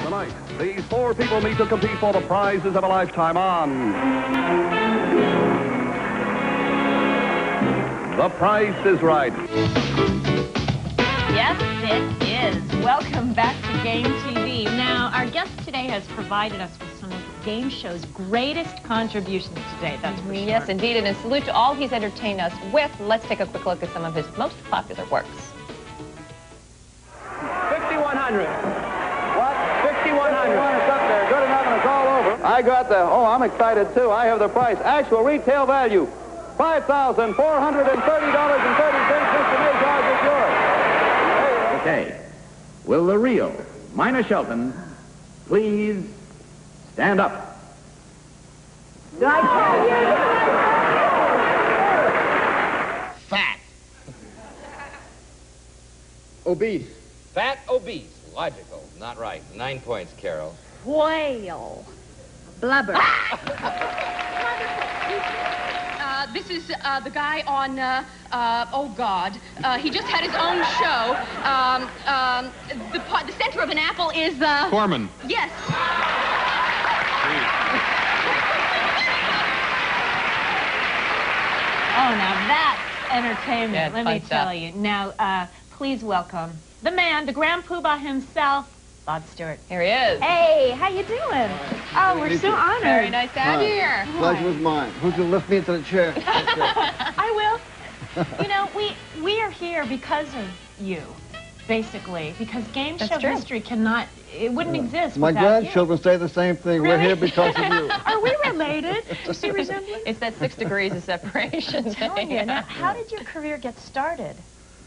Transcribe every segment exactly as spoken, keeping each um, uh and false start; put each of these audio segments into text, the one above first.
Tonight, these four people meet to compete for the prizes of a lifetime on The Price is Right. Yes, it is. Welcome back to Game T V. Now, our guest today has provided us with some of the game show's greatest contributions today, that's for sure. Yes, indeed, and a salute to all he's entertained us with. Let's take a quick look at some of his most popular works. fifty-one hundred. What? fifty-one hundred. It's up there. Good enough, and it's all over. I got the, oh, I'm excited, too. I have the price. Actual retail value, five thousand four hundred thirty dollars and thirty cents. Mister Majors, it's yours. Okay. Will the real Mina Shelton please stand up? Fat. Obese. Fat, obese. Logical. Not right. Nine points, Carol. Whale. Blubber. Uh, this is uh, the guy on, uh, uh, oh, God. Uh, he just had his own show. Um, um, the, part, the center of an apple is... Uh, Corman. Yes. Oh, now that's entertainment, Yeah, it's let fun me stuff. tell you. Now, uh, please welcome the man, the Grand Poobah himself, Bob Stewart. Here he is. Hey, how you doing? Oh, we're so honored. Very nice to have you here. Pleasure was mine. Who's going to lift me into the chair? I will. You know, we we are here because of you, basically, because game That's show true. history cannot, it wouldn't exist My without grandchildren say the same thing. you. We're Really? here because of you. Are we related? Do you see resemblance? It's that six degrees of separation. I'm telling you. Now, how did your career get started?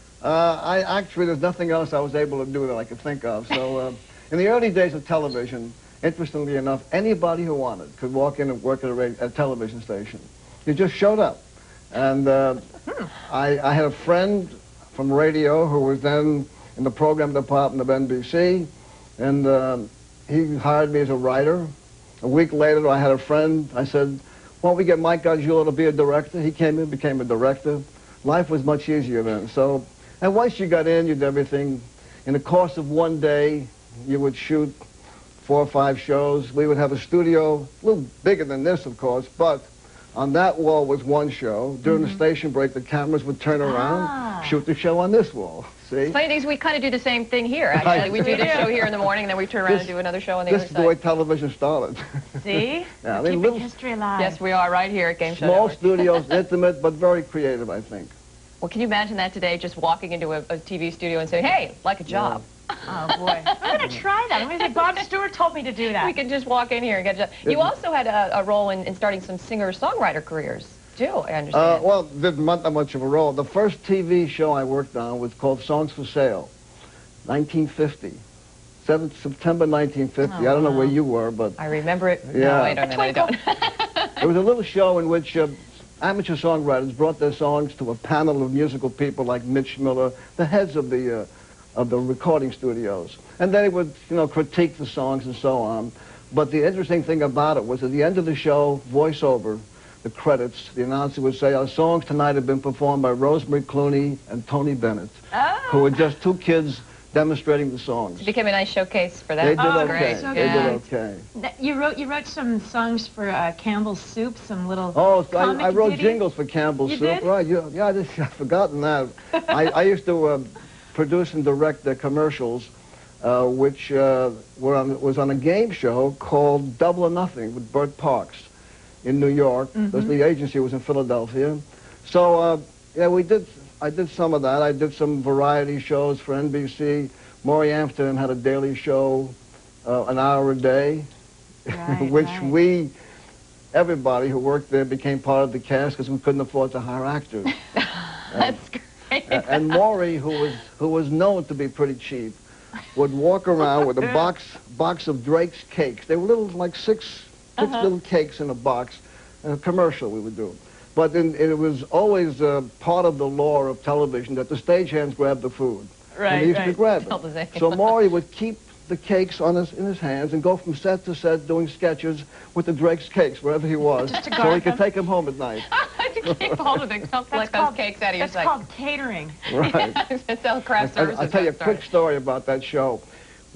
Uh, I actually, there's nothing else I was able to do that I could think of. So, uh, in the early days of television, interestingly enough, anybody who wanted could walk in and work at a, radio, a television station. You just showed up. And uh, Hmm. I, I had a friend from radio who was then in the program department of N B C, and uh, he hired me as a writer. A week later, I had a friend. I said, why don't we get Mike Gargiulo to be a director? He came in, became a director. Life was much easier then. So, and once you got in, you did everything. In the course of one day, you would shoot four or five shows. We would have a studio, a little bigger than this, of course, but on that wall was one show. During Mm-hmm. the station break, the cameras would turn around, Ah. shoot the show on this wall. See? Funny thing is, we kind of do the same thing here, actually. We do the show here in the morning, and then we turn around This- and do another show on the This other is the way side. television started. See? Yeah, I We're mean, keeping little- history alive. Yes, we are, right here at Game Show Small Network. studios, intimate, but very creative, I think. Well, can you imagine that today, just walking into a, a T V studio and saying, hey, like a job? Oh, boy. I'm going to try that. I'm going to say, Bob Stewart told me to do that. We can just walk in here and get a job. You also had a, a role in, in starting some singer-songwriter careers, too, I understand. Uh, well, didn't not that much of a role. The first T V show I worked on was called Songs for Sale, nineteen fifty. seventh September nineteen fifty. Oh, I don't know wow. where you were, but I remember it. Yeah. No, wait a minute, I don't. it was a little show in which uh, amateur songwriters brought their songs to a panel of musical people like Mitch Miller, the heads of the uh, of the recording studios, and they would, you know, critique the songs and so on. But the interesting thing about it was at the end of the show, voiceover, the credits, the announcer would say, our songs tonight have been performed by Rosemary Clooney and Tony Bennett, Oh. who were just two kids demonstrating the songs. It became a nice showcase for that. They did Oh, okay. great. So They good. did okay. That- You wrote you wrote some songs for uh, Campbell's Soup, some little Oh, comic I, I wrote ditties? jingles for Campbell's You Soup. did? Right, yeah, yeah, I just, I've forgotten that. I, I used to uh, produce and direct the commercials, uh, which uh, were on, was on a game show called Double or Nothing with Burt Parks in New York. Mm-hmm. The agency was in Philadelphia. So, uh, yeah, we did, I did some of that. I did some variety shows for N B C. Maury Amsterdam had a daily show, uh, an hour a day, Right, which right. we, everybody who worked there became part of the cast because we couldn't afford to hire actors. That's great. A- and Maury, who was who was known to be pretty cheap, would walk around with a box box of Drake's cakes. They were little, like six six Uh-huh. little cakes in a box. A commercial we would do. But in, it was always uh, part of the lore of television that the stagehands grabbed the food. Right, and they used right. to grab Tell the it. same. So Maury would keep the cakes on his, in his hands and go from set to set doing sketches with the Drake's cakes wherever he was, Just to so he guard could them? take them home at night. You keep hold of it. Don't let those cakes out of your That's sight. called catering. Right. Sell craft I, services. I'll tell you a got quick started. story about that show.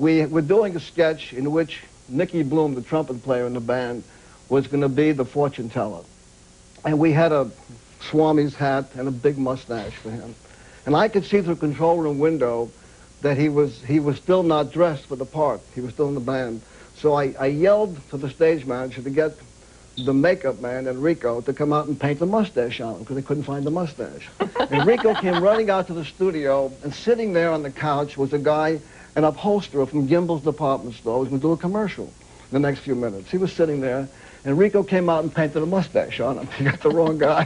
we were doing a sketch in which Nicky Bloom, the trumpet player in the band, was going to be the fortune teller. And we had a Swami's hat and a big mustache for him. And I could see through the control room window that he was, he was still not dressed for the part. He was still in the band. So I, I yelled to the stage manager to get the makeup man, Enrico, to come out and paint the mustache on him because they couldn't find the mustache. Enrico came running out to the studio, and sitting there on the couch was a guy, an upholsterer from Gimbel's department store, who was going to do a commercial in the next few minutes. He was sitting there. Enrico came out and painted a mustache on him. He got the wrong guy.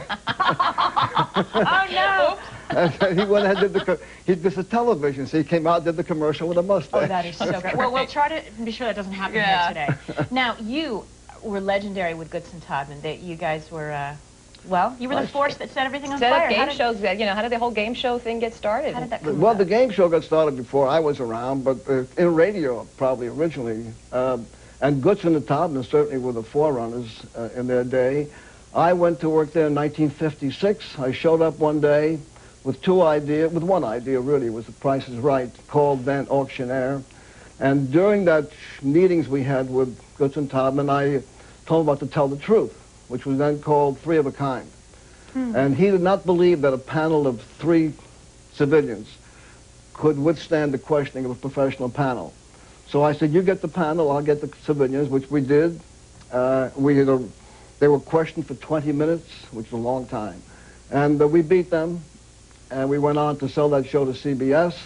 Oh, no. And he went ahead and did the, he, this is television, so he came out and did the commercial with a mustache. Oh, that is so great. Well, we'll try to be sure that doesn't happen Yeah. here today. Now, you were legendary with Goodson Todman. That you guys were, uh, well, you were the force that set everything on Set fire. up game How did- shows, you know, how did the whole game show thing get started? How did that come Well, about? the game show got started before I was around, but uh, in radio, probably originally. Uh, and Goodson and Todman certainly were the forerunners uh, in their day. I went to work there in nineteen fifty-six. I showed up one day with two ideas, with one idea really, was The Price is Right, called then Auctioneer. And during that meetings we had with Goodson Todman, I told him about To Tell the Truth, which was then called Three of a Kind. Hmm. And he did not believe that a panel of three civilians could withstand the questioning of a professional panel. So I said, you get the panel, I'll get the civilians, which we did. Uh, we had a, they were questioned for twenty minutes, which is a long time. And uh, we beat them, and we went on to sell that show to C B S.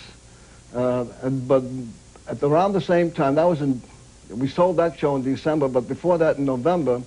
Uh, and, but at around the same time, that was in, we sold that show in December, but before that in November,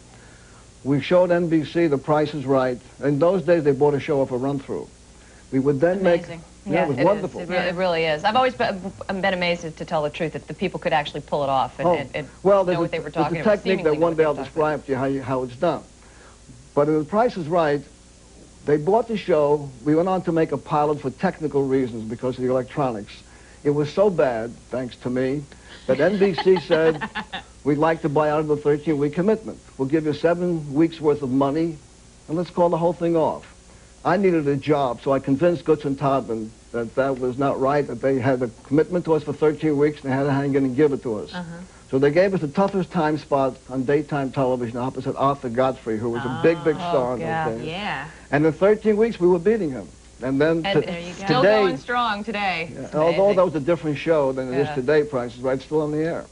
we showed N B C The Price is Right. In those days, they bought a show off a run-through. We would then Amazing. make... Yeah, it was it wonderful. Is. It, re it really is. I've always been, been amazed, to tell the truth, that the people could actually pull it off and, oh. and, and well, know a, what they were talking there's a about. technique that one day I'll describe to you how, you how it's done. But in The Price is Right, they bought the show. We went on to make a pilot for technical reasons because of the electronics. It was so bad, thanks to me, that N B C said, we'd like to buy out of the thirteen-week commitment. We'll give you seven weeks' worth of money, and let's call the whole thing off. I needed a job, so I convinced Goodson Todman that that was not right, that they had a commitment to us for thirteen weeks, and they had to hang in and give it to us. Uh-huh. So they gave us the toughest time spot on daytime television opposite Arthur Godfrey, who was a big, big star oh, in yeah, those days. Yeah. And in thirteen weeks, we were beating him. And then And to, there you go. today, Still going strong today. Yeah, although that was a different show than it Yeah. is today, Price is Right, still on the air.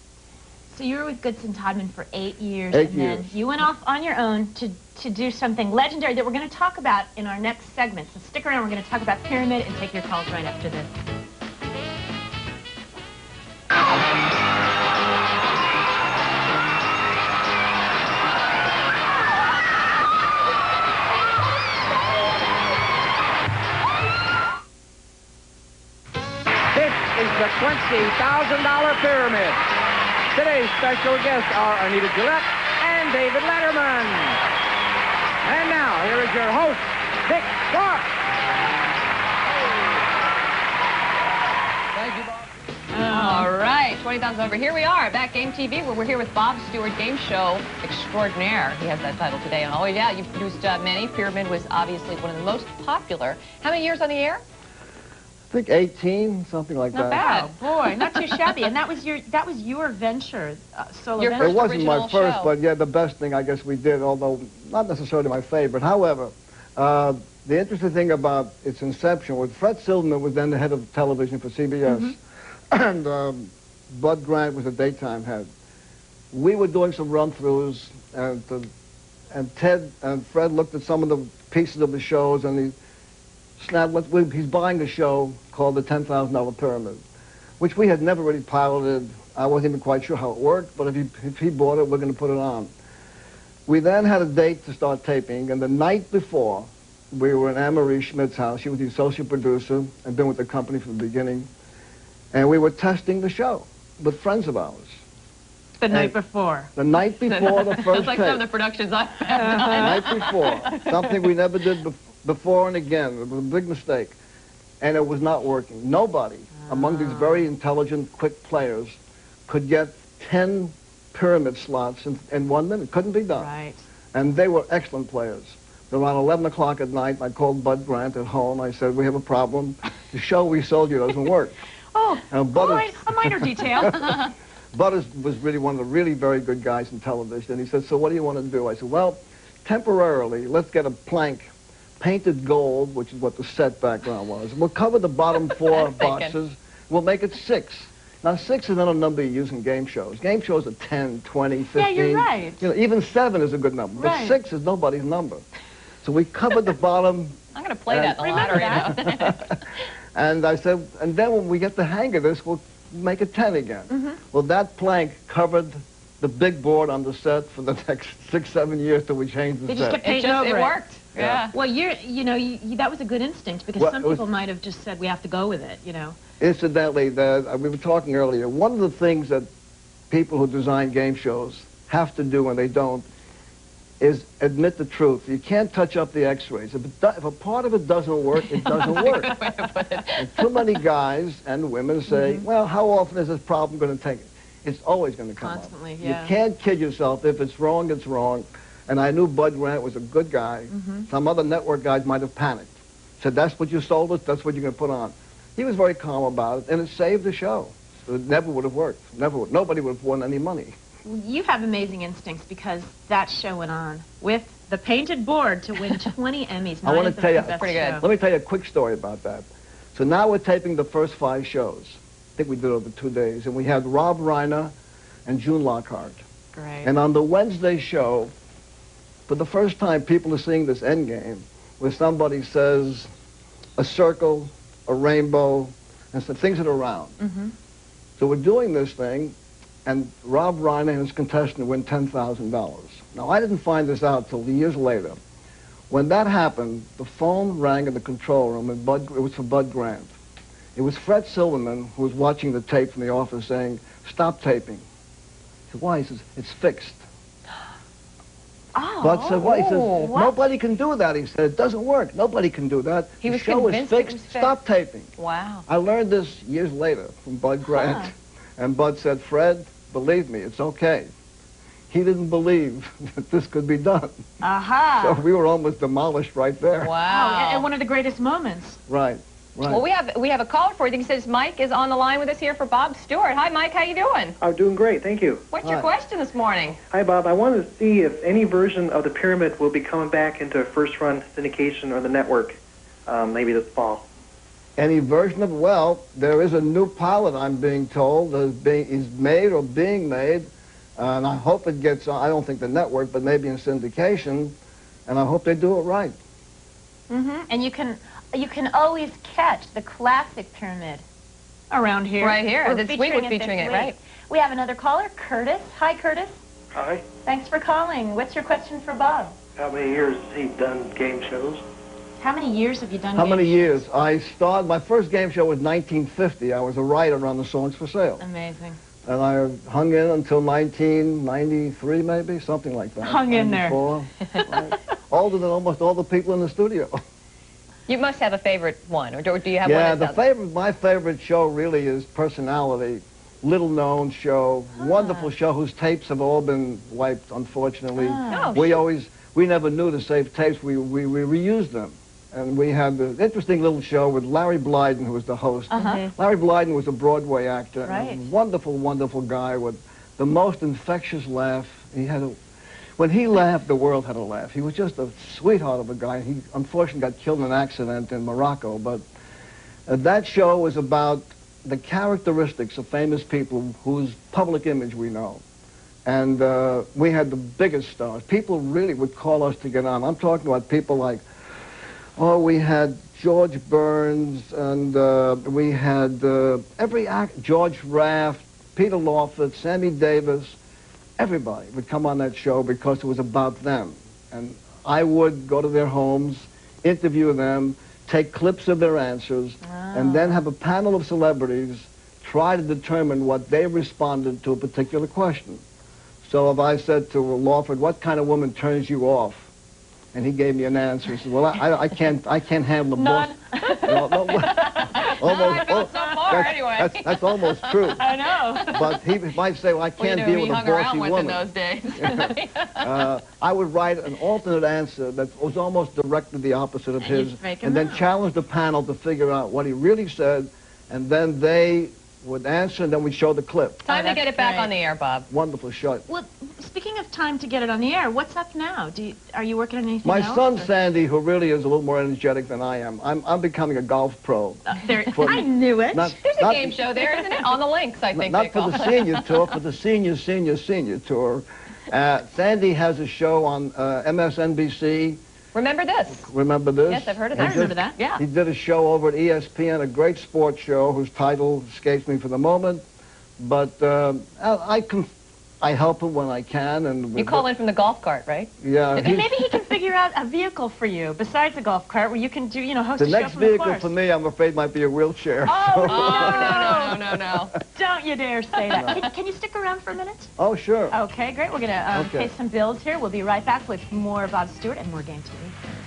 So you were with Goodson Todman for eight years, Eight and then years. you went off on your own to, to do something legendary that we're going to talk about in our next segment. So stick around, we're going to talk about Pyramid and take your calls right after this. This is the twenty thousand dollar Pyramid. Today's special guests are Anita Gillette and David Letterman. And now, here is your host, Dick Clark. Thank you, Bob. All right, twenty thousand over. Here we are, back Game T V, where we're here with Bob Stewart, Game Show Extraordinaire. He has that title today. And oh, yeah, you've produced uh, many. Pyramid was obviously one of the most popular. How many years on the air? I think eighteen, something like Not that. bad. Oh boy, not too shabby. And that was your that was your venture, uh, solo Your venture. It wasn't my original first, show. but yeah, the best thing I guess we did, although not necessarily my favorite. However, uh, the interesting thing about its inception was Fred Silverman was then the head of television for C B S, Mm-hmm. and um, Bud Grant was the daytime head. We were doing some run-throughs, and, uh, and Ted and Fred looked at some of the pieces of the shows, and he snapped, let's- we- he's buying a show called the ten thousand dollar Pyramid, which we had never really piloted. I wasn't even quite sure how it worked, but if he, if he bought it, we're going to put it on. We then had a date to start taping, and the night before, we were in Anne-Marie Schmidt's house. She was the associate producer and been with the company from the beginning. And we were testing the show with friends of ours. The night And before. The night before the first It's like tape. some of the productions I've The done. night before. Something we never did bef before and again. It was a big mistake. And it was not working. Nobody among these very intelligent, quick players could get ten pyramid slots in, in one minute. Couldn't be done. Right. And they were excellent players. Around eleven o'clock at night, I called Bud Grant at home. I said, we have a problem. The show we sold you doesn't work. Oh, Uh, all Butters- right, a minor detail. Butters was really one of the really very good guys in television. And he said, so what do you want to do? I said, well, temporarily, let's get a plank painted gold, which is what the set background was. We'll cover the bottom four boxes. We'll make it six. Now, six is not a number you use in game shows. Game shows are ten, twenty, fifteen. Yeah, you're right. You know, even seven is a good number, Right. but six is nobody's number. So we covered the bottom. I'm going to play And- that in the Remember lottery that. now. And I said, and then when we get the hang of this, we'll make it ten again. Mm-hmm. Well, that plank covered the big board on the set for the next six, seven years till we changed the They set. just kept It painting just, over it it. worked. Yeah. Well, you're, you know, you, you, that was a good instinct because Well, some it was- people might have just said we have to go with it, you know. Incidentally, the, uh, we were talking earlier, one of the things that people who design game shows have to do when they don't is admit the truth. You can't touch up the x-rays. If, it do, if a part of it doesn't work, it doesn't work. And too many guys and women say, Mm-hmm. well, how often is this problem going to take? It's always going to come Constantly, up. yeah. You can't kid yourself. If it's wrong, it's wrong. And I knew Bud Grant was a good guy. Mm-hmm. Some other network guys might have panicked. Said, that's what you sold us, that's what you're going to put on. He was very calm about it, and it saved the show. It never would have worked. Never would. Nobody would have won any money. You have amazing instincts because that show went on with the painted board to win twenty Emmys. I want Nine to of tell them you, best Pretty good. show. let me tell you a quick story about that. So now we're taping the first five shows. I think we did it over two days, and we had Rob Reiner and June Lockhart. Great. And on the Wednesday show, for the first time, people are seeing this end game where somebody says a circle, a rainbow, and some things that are round. Mm-hmm. So we're doing this thing, and Rob Reiner and his contestant win ten thousand dollars. Now, I didn't find this out till years later. When that happened, the phone rang in the control room, and Bud, it was for Bud Grant. It was Fred Silverman, who was watching the tape from the office, saying, stop taping. I said, why? He says, it's fixed. Oh. Bud said, why? He says, what? nobody can do that. He said, it doesn't work. Nobody can do that. He the was show is convinced it fixed. was fixed. Stop taping. Wow. I learned this years later from Bud Grant. Huh. And Bud said, Fred, believe me, it's okay. He didn't believe that this could be done. Aha. So we were almost demolished right there. Oh, Wow. and, and one of the greatest moments. Right, right. Well, we have we have a caller for you. He says Mike is on the line with us here for Bob Stewart. Hi, Mike. How you doing? I'm doing great, thank you. What's Hi. your question this morning? Hi, Bob. I wanted to see if any version of the Pyramid will be coming back into first-run syndication or the network, um, maybe this fall. Any version of, well, there is a new pilot, I'm being told, that is, being, is made or being made, uh, and I hope it gets on, I don't think the network, but maybe in syndication, and I hope they do it right. Mm-hmm. And you can you can always catch the classic Pyramid around here. Right here. We're This week featuring we're it this featuring it, week. right. We have another caller, Curtis. Hi, Curtis. Hi. Thanks for calling. What's your question for Bob? How many years has he done game shows? How many years have you done How game many shows? years? I started, my first game show was nineteen fifty. I was a writer on the Songs for Sale. Amazing. And I hung in until nineteen ninety-three, maybe, something like that. Hung in there. ninety-four. Right. Older than almost all the people in the studio. You must have a favorite one, or do, or do you have Yeah, one the that's favorite, my favorite show really is Personality. Little known show, wonderful show whose tapes have all been wiped, unfortunately. Oh, we sure. always, we never knew to save tapes. We, we, we reused them. And we had the interesting little show with Larry Blyden, who was the host. Uh-huh. Larry Blyden was a Broadway actor. and Right. a wonderful, wonderful guy with the most infectious laugh. He had a, when he laughed, the world had a laugh. He was just a sweetheart of a guy. He unfortunately got killed in an accident in Morocco. But uh, that show was about the characteristics of famous people whose public image we know. And uh, we had the biggest stars. People really would call us to get on. I'm talking about people like, oh, we had George Burns, and uh, we had uh, every act, George Raft, Peter Lawford, Sammy Davis. Everybody would come on that show because it was about them. And I would go to their homes, interview them, take clips of their answers, and then have a panel of celebrities try to determine what they responded to a particular question. So if I said to Lawford, what kind of woman turns you off? And he gave me an answer. He said, well, I, I can't, I can't handle the None. boss. No, no, almost, I felt so far that's, anyway. That's, that's almost true. I know. But he might say, well, I Well, you can't know, deal we with a hung around bossy with woman. in those days. uh, I would write an alternate answer that was almost directly the opposite of his, you'd make him and then out. challenge the panel to figure out what he really said, and then they would answer, and then we show the clip. Time Oh, to get that's it back great. on the air, Bob. Wonderful show. Well, speaking of time to get it on the air, what's up now? Do you, are you working on anything My else? son or- Sandy, who really is a little more energetic than I am, I'm, I'm becoming a golf pro. Uh, there, For- I knew it. Not, There's a not- game show there, isn't it? On the links, I think Not they for call the it. senior tour, for the senior, senior, senior tour. Uh, Sandy has a show on uh, M S N B C. Remember this? Remember this? Yes, I've heard of He that. I remember did- that. Yeah. He did a show over at E S P N, a great sports show whose title escapes me for the moment. But um, I, I can, I help him when I can. And You call in from the golf cart, right? Yeah. And he's- maybe he can figure out a vehicle for you besides a golf cart where you can do, you know, host The a show next from the vehicle course. for me, I'm afraid, might be a wheelchair. Oh, so- no. Oh, no, no, no, no, no. Don't you dare say that. Can, can you stick around for a minute? Oh, sure. Okay, great. We're going to um, Okay. pay some bills here. We'll be right back with more Bob Stewart and more Game T V.